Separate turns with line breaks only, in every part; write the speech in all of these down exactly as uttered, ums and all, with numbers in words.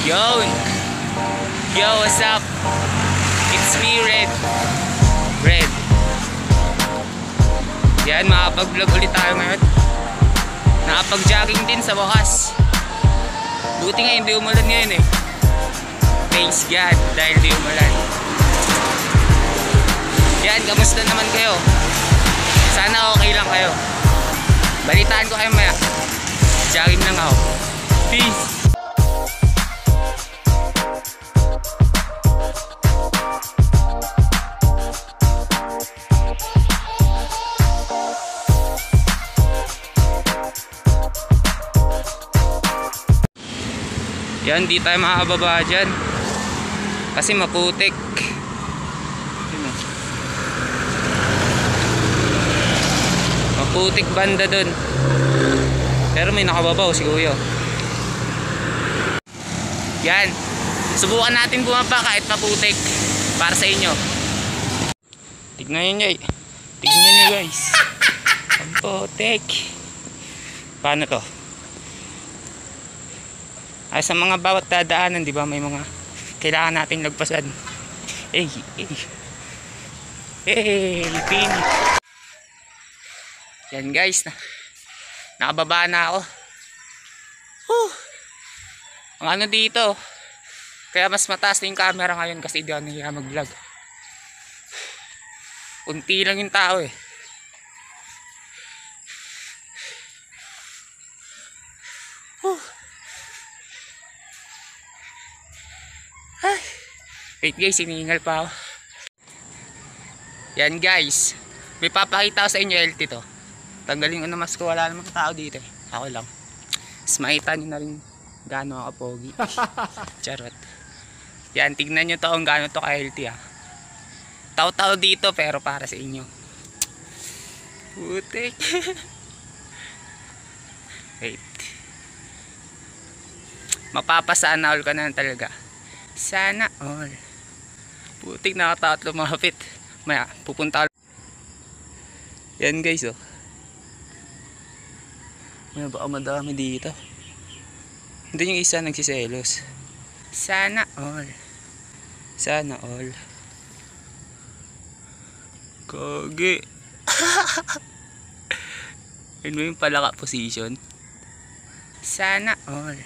Yo! Yo, what's up? It's me, Red. Red. Yan, makapag-vlog ulit tayo ngayon. Nakapag-jogging din sa wakas. Buti nga hindi umulan ngayon eh. Thanks God dahil hindi umulan. Yan, kamusta naman kayo? Sana okay lang kayo. Balitaan ko kayo maya. Jogging lang ako. Peace! Yan, di tayo makababa dyan kasi maputik. Maputik banda dun. Pero may nakababaw si Kuya. Yan, subukan natin bumaba kahit maputik para sa inyo. Tignan nyo, tignan nyo guys. Ang putik. Paano to? Ay, sa mga bawat dadaanan, di ba, may mga kailangan nating lagpasan. Eh, eh. Eh, pin. Yan guys, na nakababa na ako. Huh. Ang ano dito, kaya mas mataas na yung camera ngayon kasi di ako nahiya mag-vlog. Unti lang yung tao eh. Huh. Ay. Wait guys, siningal pa ako. Yan guys, may papakita ko sa inyo L T to. Tanggalin ko na mask ko, wala namang tao dito eh. Ako lang. Mas makita nyo na rin gaano ako pogi. Charot. Yan, tignan nyo to kung gaano to ka-L T ah. Tao-tao dito pero para sa inyo. Putik. Wait. Mapapasana all ka na talaga. Sana all. Putik, nakatakot lumapit. Maya, pupunta. Yan guys oh. Maya, baka madami dito. Hindi yung isa nagsiselos. Sana all. Sana all. Kage. Yun mo yung palaka position. Sana all.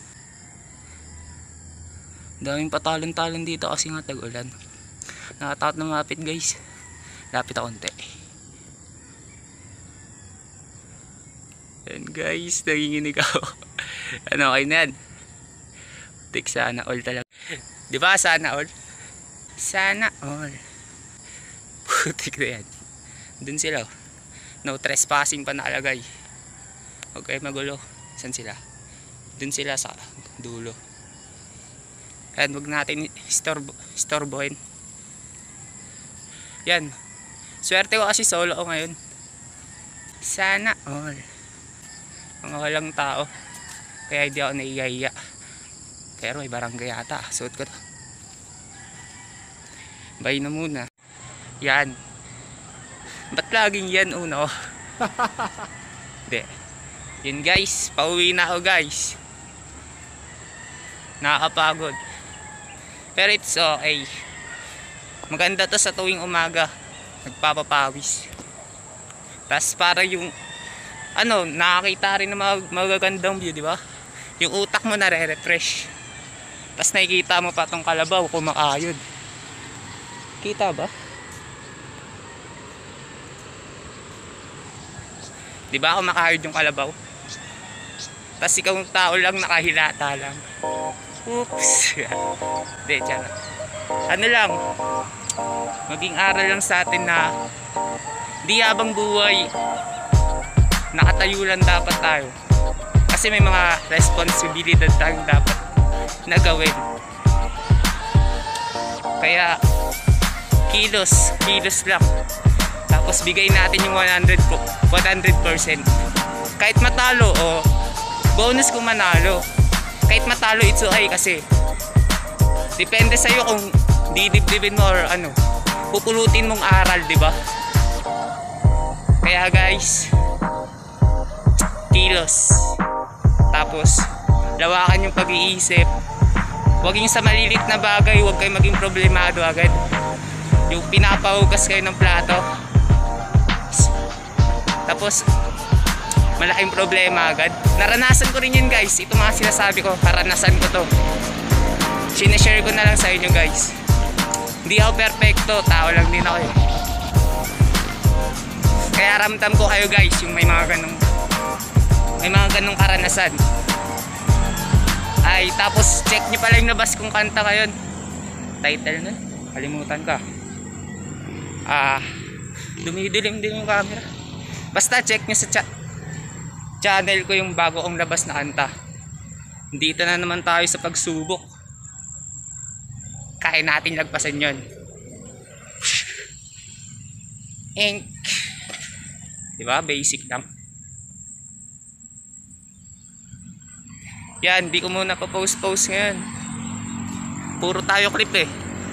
Daming patalon-talon dito kasi nga tag-ulan. Nakatakot na mapit guys. Lapit ako konti. Yan guys, nanginginig ako. Ano, okay na yan. Tik, sana all talaga. Diba sana all? Sana all. Putik na yan. Dun sila. No trespassing pa nakalagay. Huwag kayo magulo. Saan sila? Dun sila sa dulo. Yan, huwag natin istorbo, istorbohin. Yan. Swerte ko kasi solo ko ngayon. Sana all. Mga walang tao. Kaya hindi ako naiiya. Pero may barangay yata. Suot ko to. Bye na muna. Yan. Ba't laging yan uno? Hindi. Yun guys. Pauwi na ako guys. Nakakapagod. Pero it's okay. Maganda to sa tuwing umaga. Nagpapapawis. Tapos para yung ano, nakakita rin ng mag magagandang view, di ba? Yung utak mo nare-refresh. Tapos nakikita mo pa tong kalabaw kumakayod. Kita ba? Di ba kumakayod yung kalabaw? Tapos ikaw yung tao lang nakahilata lang. Oops. Hindi, charot. Ano lang, maging aral lang sa atin na di habang buhay nakatayo lang dapat tayo. Kasi may mga responsibilidad tayong dapat na gawin. Kaya kilos, kilos lang. Tapos bigay natin yung one hundred percent. Kahit matalo o bonus kung manalo. Kahit matalo it's okay kasi depende sa'yo kung didibdibin mo or ano, pupulutin mong aral, di ba? Kaya guys, kilos. Tapos lawakan yung pag-iisip. Huwag yung sa malilit na bagay, huwag kayo maging problemado agad. Yung pinapahugas kayo ng plato, tapos malaking problema agad. Naranasan ko rin yun guys. Ito mga sinasabi ko, karanasan ko to. Sineshare ko na lang sa inyo guys. Hindi ako perfecto, tao lang din ako eh. Kaya ramdam ko kayo guys yung may mga ganong may mga ganong karanasan. Ay, tapos check nyo pala yung nabas kong kanta ngayon. Title nun, kalimutan ka. Ah, dumidilim din yung camera. Basta check nyo sa chat channel ko yung bago kong labas na kanta. Dito na naman tayo sa pagsubok. Kaya natin lagpasan yon. Ink. Diba? Basic lang. Yan, di ko muna pa-post-post ngayon. Puro tayo clip eh.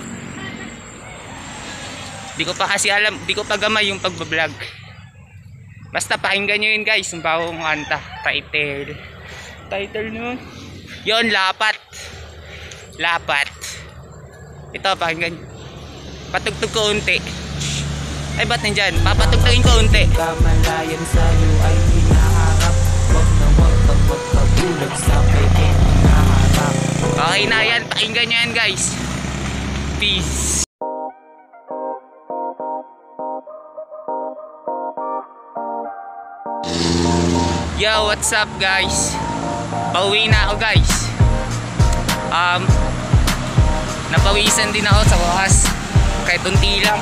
Di ko pa kasi alam, di ko pa gamay yung pagbablog. Basta pakinggan nyo yun guys, yung bagong kanta. Title. Title nun. Yun, Lapat. Lapat. Ito, pakinggan. Patugtog ko unti. Ay, ba't nandyan? Papatugtogin ko unti.
Kamalayan sa'yo ay hinaharap. Wag na wag pag magpabulag sa pwede hinaharap.
Okay na yan, pakinggan nyo yan guys. Peace. Yo, what's up guys? Pauwi na ako guys. Um, napawisan din ako sa wakas. Kahit unti lang.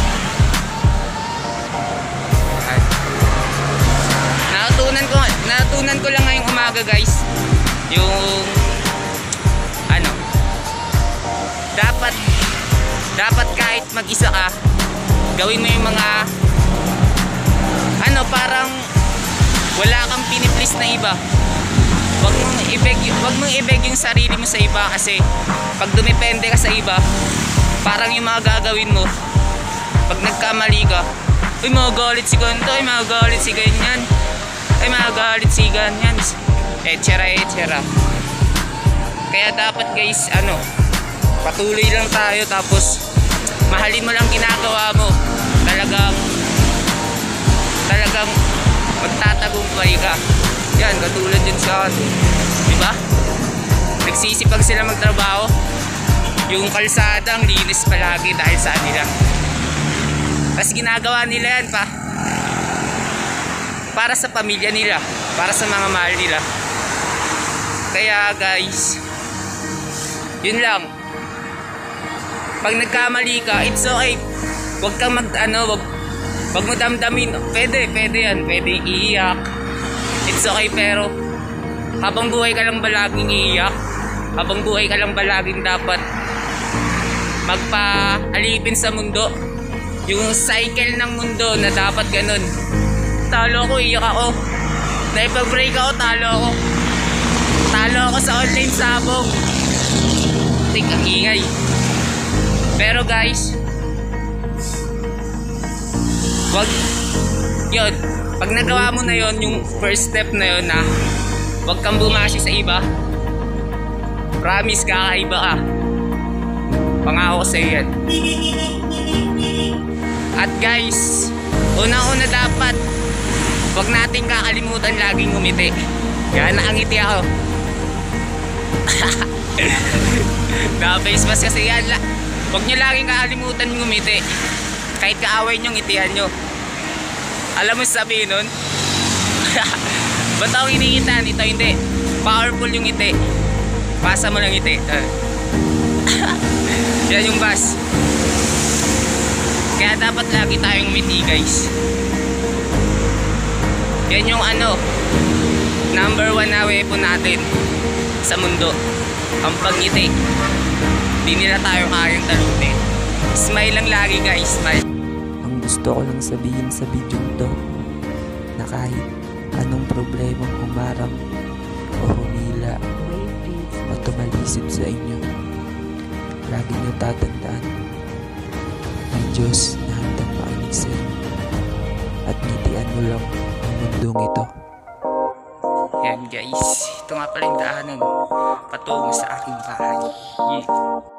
Natutunan ko, natutunan ko lang ngayong umaga guys. Yung ano, dapat dapat kahit mag-isa ka, gawin mo yung mga ano, parang wala kang piniplis na iba. Wag mong ibeg, wag mong ibeg yung sarili mo sa iba kasi pag dumepende ka sa iba, parang yung mga gagawin mo pag nagkamali ka, uy magagalit si ganito, uy magagalit si ganyan, ay magagalit si ganyan, etcetera etcetera. Kaya dapat guys, ano, patuloy lang tayo, tapos mahalin mo lang ginagawa mo. Talagang talagang magtatagumpay ka. Yan, katulad yun sa akin, diba? Nagsisipag sila magtrabaho. Yung kalsada ang linis palagi dahil sa nila. Tapos ginagawa nila yan pa para sa pamilya nila, para sa mga mahal nila. Kaya guys, yun lang. Pag nagkamali ka, it's okay. Huwag kang mag ano, wag Wag mo damdamin. Pwede, pwede yan. Pwede iiyak. It's okay, pero habang buhay ka lang ba laging iiyak? Habang buhay ka lang ba laging dapat magpa-alipin sa mundo? Yung cycle ng mundo na dapat ganun. Talo ako, iiyak ako. Naipag-break ako, talo ako. Talo ako sa online sabong. Tik ang ingay. Pero guys, wag, yun, pag nagawa mo na yun, yung first step na yun na wag kang bumasi sa iba, promise, kakaiba ka. Pangako sa'yo yan. At guys, unang-una dapat wag natin kakalimutan laging ngumiti. Kaya nakangiti ako. Na-face mask kasi yan. Wag nyo laging kakalimutan ngumiti. Kahit kaaway nyo, ngitihan nyo. Alam mo sabihin nun? Ba't ako iniingitan? Ito hindi. Powerful yung ngiti. Pasa mo lang ngiti. Uh. Yan yung bus. Kaya dapat lagi tayong ngumiti guys. Yan yung ano, number one na weapon natin sa mundo. Ang pagngiti. Hindi nila tayo kayang talunin. Smile lang lagi guys, smile.
Ang gusto ko lang sabihin sa video to, na kahit anong problemang humarang o humila o tumalisip sa inyo, lagi nyo tatandaan, may Diyos na handang makinig sa inyo at ngitian mo lang ang mundong ito.
Ayan guys, ito nga pala yung daanan patungo sa aking bahay. Yeah.